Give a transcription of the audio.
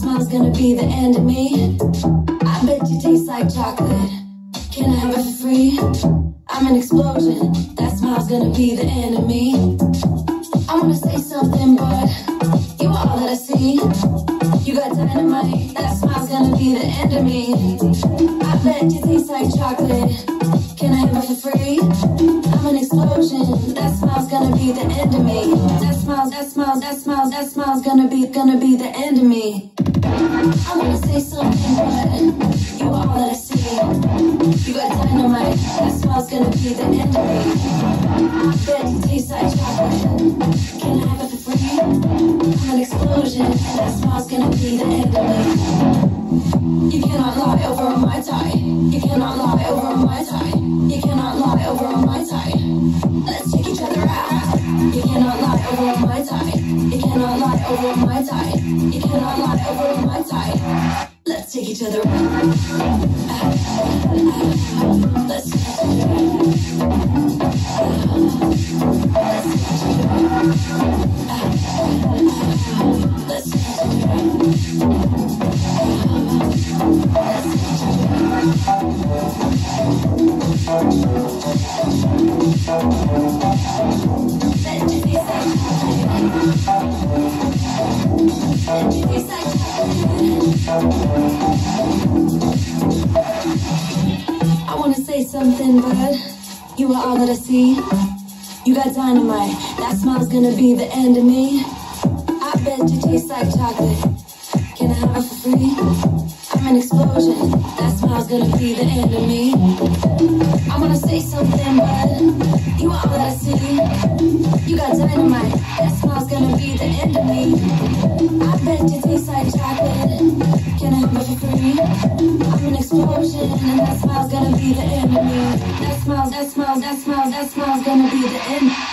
smile's gonna be the end of me. I bet you taste like chocolate. Can I have it for free? I'm an explosion. That smile's gonna be the end of me. I wanna say something, but you are all that I see. You got dynamite. That smile's gonna be the end of me. I bet you taste like chocolate. Can I have it for free? I'm an explosion. That smile's gonna be the end of me. That smile's gonna be the end of me. I wanna say something, but you are all that I see. You got dynamite. That smile's gonna be the end of me. I bet you taste like chocolate. Can I have it for free? I'm an explosion. That smile's gonna be the end of me. You cannot lie over on my tie. You cannot lie over on my tie. You cannot lie over on my tie. Let's take each other out. You cannot lie over on my tie. You cannot lie over on my tie. You cannot lie over on my tie. Let's take each other out. Let's take each other out. Let's take each other out. I wanna say something, but you are all that I see. You got dynamite. That smile's gonna be the end of me. I bet you taste like chocolate. Can I have it for free? I'm an explosion. That smile's gonna be the end of me. I wanna say something, but you are all that I see. You got dynamite. That smile's gonna be the end of me. I bet you taste like chocolate. Can I have it for free? I'm an explosion, and that smile's gonna be the end of me. That smile's gonna be the end.